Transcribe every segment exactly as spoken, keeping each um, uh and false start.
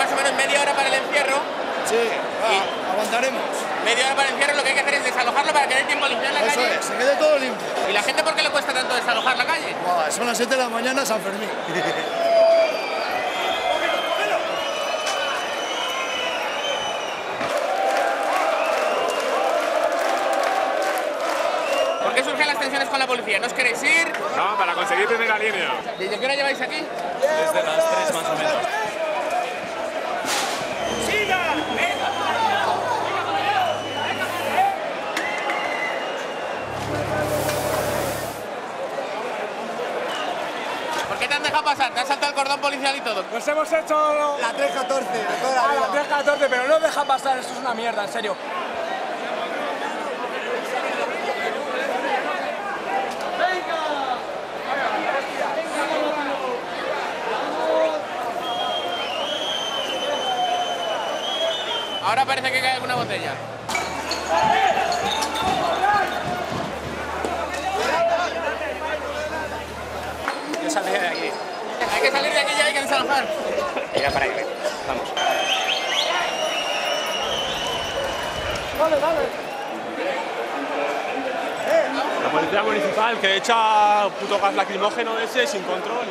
más o menos media hora para el encierro. Sí, va, aguantaremos. Media hora para el encierro, lo que hay que hacer es desalojarlo para que dé tiempo a limpiar la Eso calle. es, se quede todo limpio. ¿Y la gente por qué le cuesta tanto desalojar la calle? Buah, son las siete de la mañana, San Fermín. ¿Por qué surgen las tensiones con la policía? ¿No os queréis ir? No, para conseguir primera línea. ¿Desde qué hora lleváis aquí? Desde las tres más o menos. ¿Por qué te han dejado pasar? ¿Te has saltado el cordón policial y todo? Nos hemos hecho La tres catorce, de toda la a vida. la tres catorce, pero no deja pasar, esto es una mierda, en serio. Ahora parece que cae alguna botella. Yo saldría de aquí. Hay que salir de aquí ya, hay que desalojar. Ya para ahí, vamos. La policía municipal que echa puto gas lacrimógeno ese sin control.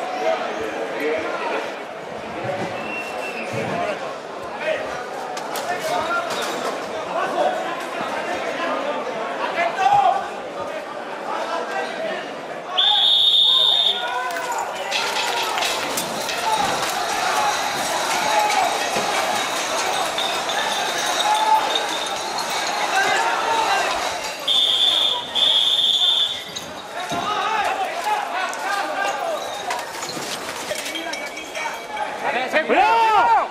¡Cuidado!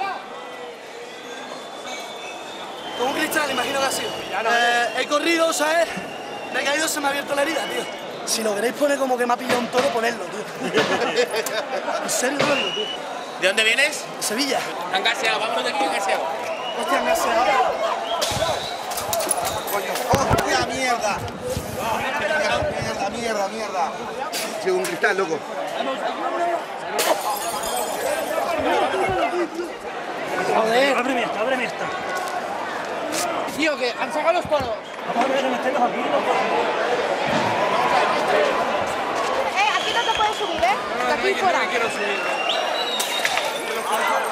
Con un cristal, imagino que ha sido. Eh, he corrido, ¿sabes? Me he caído, se me ha abierto la herida, tío. Si lo queréis poner como que me ha pillado un toro, ponedlo, tío. En serio, lo digo, tío. ¿De dónde vienes? De Sevilla. Han gaseado, vámonos de aquí han gaseado. Hostia, me ha seado. ¡Hostia, mierda! Mierda, mierda, mierda. Sí, un cristal, loco. Joder. Ábreme esta, ábreme esta. Tío, que han sacado los toros. Eh, aquí no te puedes subir, ¿eh? De aquí fuera. quiero subir.